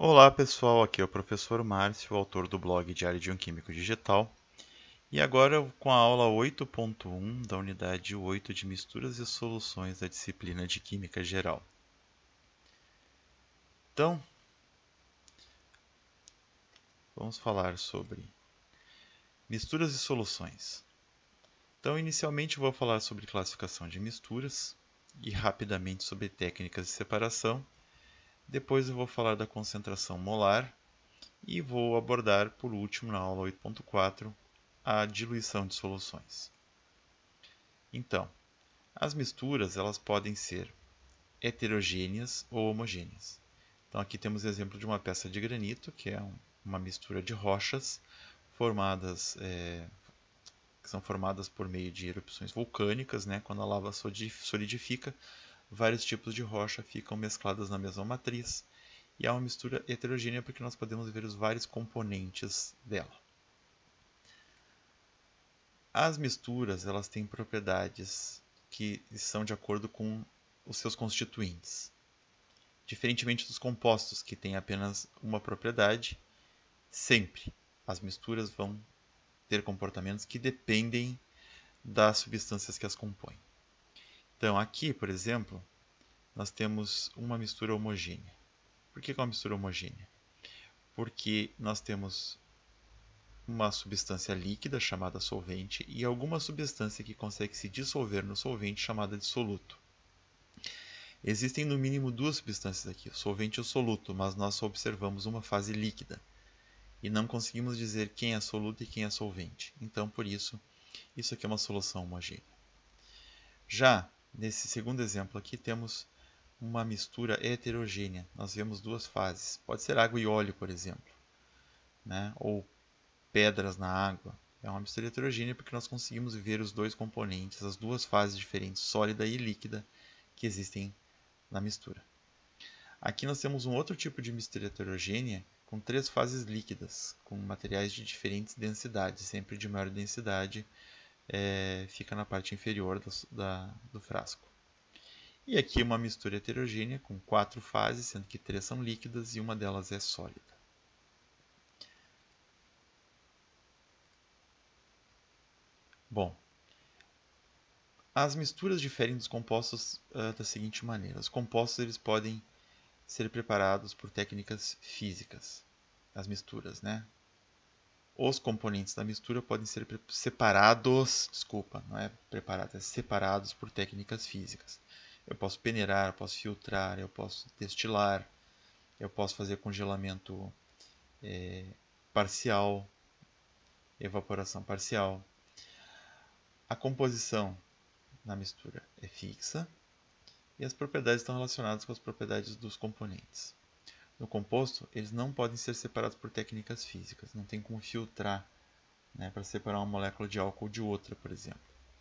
Olá pessoal, aqui é o professor Márcio, autor do blog Diário de um Químico Digital, e agora com a aula 8.1 da unidade 8 de Misturas e Soluções da disciplina de Química Geral. Então, vamos falar sobre misturas e soluções. Então, inicialmente vou falar sobre classificação de misturas e rapidamente sobre técnicas de separação. Depois eu vou falar da concentração molar e vou abordar, por último, na aula 8.4, a diluição de soluções. Então, as misturas elas podem ser heterogêneas ou homogêneas. Então aqui temos o exemplo de uma peça de granito, que é uma mistura de rochas formadas, que são formadas por meio de erupções vulcânicas, né? Quando a lava solidifica, vários tipos de rocha ficam mescladas na mesma matriz. E é uma mistura heterogênea porque nós podemos ver os vários componentes dela. As misturas elas têm propriedades que são de acordo com os seus constituintes. Diferentemente dos compostos, que têm apenas uma propriedade, sempre as misturas vão ter comportamentos que dependem das substâncias que as compõem. Então, aqui, por exemplo, nós temos uma mistura homogênea. Por que é uma mistura homogênea? Porque nós temos uma substância líquida chamada solvente e alguma substância que consegue se dissolver no solvente chamada de soluto. Existem no mínimo duas substâncias aqui, o solvente e o soluto, mas nós só observamos uma fase líquida e não conseguimos dizer quem é soluto e quem é solvente. Então, por isso, isso aqui é uma solução homogênea. Já nesse segundo exemplo aqui, temos uma mistura heterogênea. Nós vemos duas fases. Pode ser água e óleo, por exemplo, né? Ou pedras na água. É uma mistura heterogênea porque nós conseguimos ver os dois componentes, as duas fases diferentes, sólida e líquida, que existem na mistura. Aqui nós temos um outro tipo de mistura heterogênea com três fases líquidas, com materiais de diferentes densidades, sempre de maior densidade, fica na parte inferior do frasco. E aqui uma mistura heterogênea com quatro fases, sendo que três são líquidas e uma delas é sólida. Bom, as misturas diferem dos compostos da seguinte maneira. Os compostos eles podem ser preparados por técnicas físicas, as misturas, né? Os componentes da mistura podem ser separados, não é preparados, é separados por técnicas físicas. Eu posso peneirar, eu posso filtrar, eu posso destilar, eu posso fazer congelamento parcial, evaporação parcial. A composição na mistura é fixa e as propriedades estão relacionadas com as propriedades dos componentes. No composto, eles não podem ser separados por técnicas físicas, não tem como filtrar, né, para separar uma molécula de álcool de outra, por exemplo.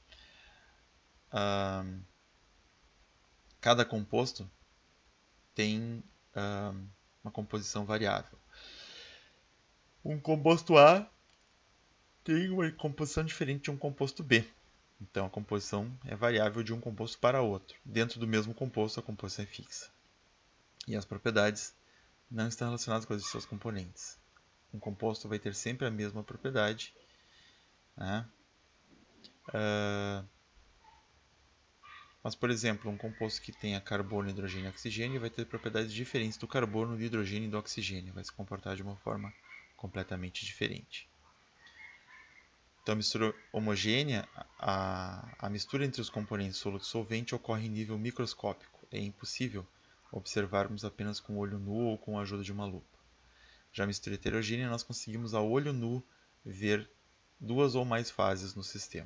Cada composto tem uma composição variável. Um composto A tem uma composição diferente de um composto B. Então a composição é variável de um composto para outro. Dentro do mesmo composto, a composição é fixa. E as propriedades não estão relacionadas com as de seus componentes. Um composto vai ter sempre a mesma propriedade, né? Mas, por exemplo, um composto que tenha carbono, hidrogênio e oxigênio vai ter propriedades diferentes do carbono, do hidrogênio e do oxigênio. Vai se comportar de uma forma completamente diferente. Então, a mistura homogênea, a mistura entre os componentes soluto e solvente ocorre em nível microscópico. É impossível observarmos apenas com o olho nu ou com a ajuda de uma lupa. Já a mistura heterogênea, nós conseguimos a olho nu ver duas ou mais fases no sistema.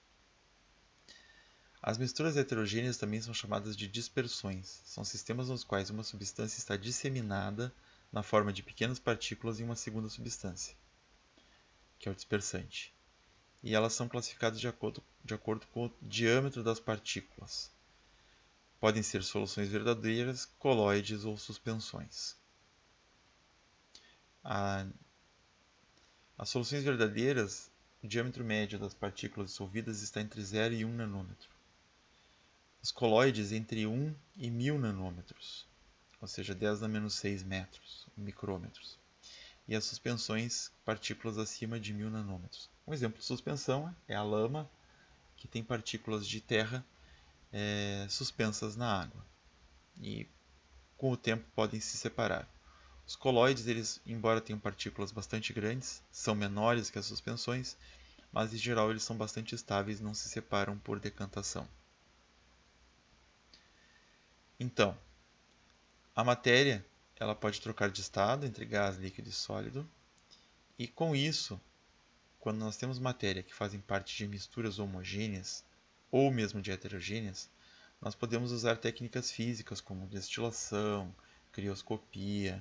As misturas heterogêneas também são chamadas de dispersões. São sistemas nos quais uma substância está disseminada na forma de pequenas partículas em uma segunda substância, que é o dispersante. E elas são classificadas de acordo com o diâmetro das partículas. Podem ser soluções verdadeiras, colóides ou suspensões. As soluções verdadeiras, o diâmetro médio das partículas dissolvidas está entre 0 e 1 nanômetro. Os colóides entre 1 e 1000 nanômetros. ou seja, 10⁻⁶ metros, micrômetros. E as suspensões, partículas acima de 1000 nanômetros. Um exemplo de suspensão é a lama, que tem partículas de terra suspensas na água. E com o tempo podem se separar. Os colóides, eles, embora tenham partículas bastante grandes, são menores que as suspensões, mas em geral eles são bastante estáveis e não se separam por decantação. Então, a matéria ela pode trocar de estado entre gás, líquido e sólido, e com isso, quando nós temos matéria que fazem parte de misturas homogêneas ou mesmo de heterogêneas, nós podemos usar técnicas físicas como destilação, crioscopia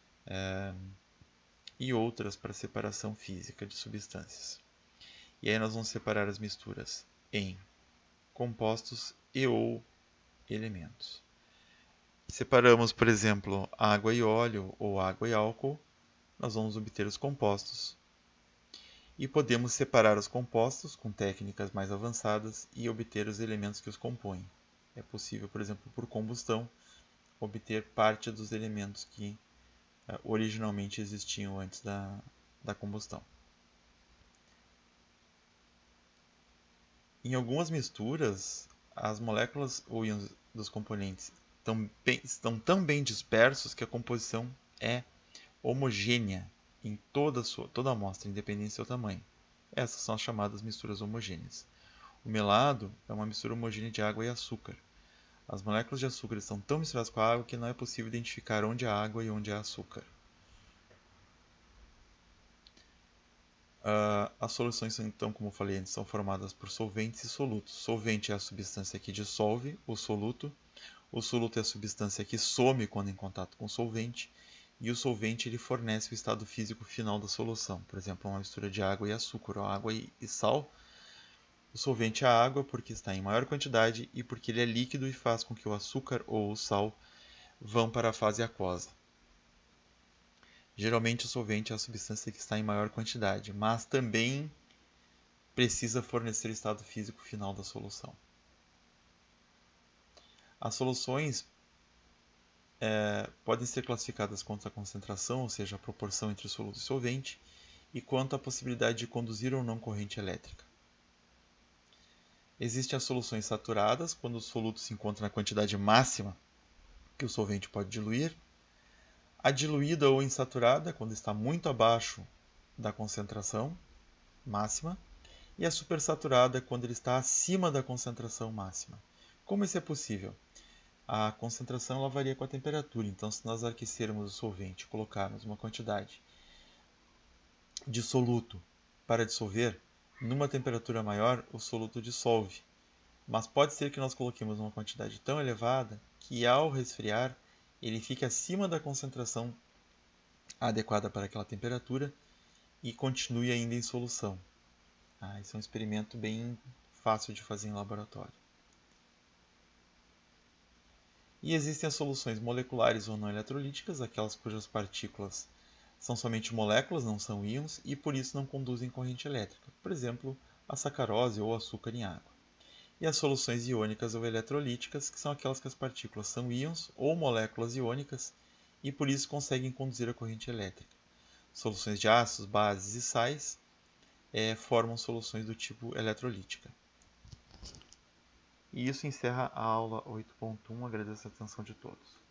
e outras para separação física de substâncias. E aí nós vamos separar as misturas em compostos e ou elementos. Separamos, por exemplo, água e óleo ou água e álcool, nós vamos obter os compostos. E podemos separar os compostos com técnicas mais avançadas e obter os elementos que os compõem. É possível, por exemplo, por combustão, obter parte dos elementos que originalmente existiam antes da combustão. Em algumas misturas, as moléculas ou íons dos componentes estão tão bem dispersos que a composição é homogênea em toda a amostra, independente do seu tamanho. Essas são as chamadas misturas homogêneas. O melado é uma mistura homogênea de água e açúcar. As moléculas de açúcar estão tão misturadas com a água que não é possível identificar onde é água e onde é açúcar. As soluções, então, como eu falei antes, são formadas por solventes e solutos. Solvente é a substância que dissolve o soluto. O soluto é a substância que some quando em contato com o solvente. E o solvente ele fornece o estado físico final da solução. Por exemplo, uma mistura de água e açúcar, ou água e sal. O solvente é a água porque está em maior quantidade e porque ele é líquido e faz com que o açúcar ou o sal vão para a fase aquosa. Geralmente o solvente é a substância que está em maior quantidade, mas também precisa fornecer o estado físico final da solução. As soluções podem ser classificadas quanto à concentração, ou seja, a proporção entre soluto e solvente, e quanto à possibilidade de conduzir ou não corrente elétrica. Existem as soluções saturadas, quando o soluto se encontra na quantidade máxima que o solvente pode diluir. A diluída ou insaturada, quando está muito abaixo da concentração máxima. E a supersaturada, quando ele está acima da concentração máxima. Como isso é possível? A concentração ela varia com a temperatura, então se nós aquecermos o solvente e colocarmos uma quantidade de soluto para dissolver, numa temperatura maior o soluto dissolve. Mas pode ser que nós coloquemos uma quantidade tão elevada que ao resfriar ele fique acima da concentração adequada para aquela temperatura e continue ainda em solução. Esse é um experimento bem fácil de fazer em laboratório. E existem as soluções moleculares ou não eletrolíticas, aquelas cujas partículas são somente moléculas, não são íons, e por isso não conduzem corrente elétrica. Por exemplo, a sacarose ou açúcar em água. E as soluções iônicas ou eletrolíticas, que são aquelas que as partículas são íons ou moléculas iônicas, e por isso conseguem conduzir a corrente elétrica. Soluções de ácidos, bases e sais formam soluções do tipo eletrolítica. E isso encerra a aula 8.1. Agradeço a atenção de todos.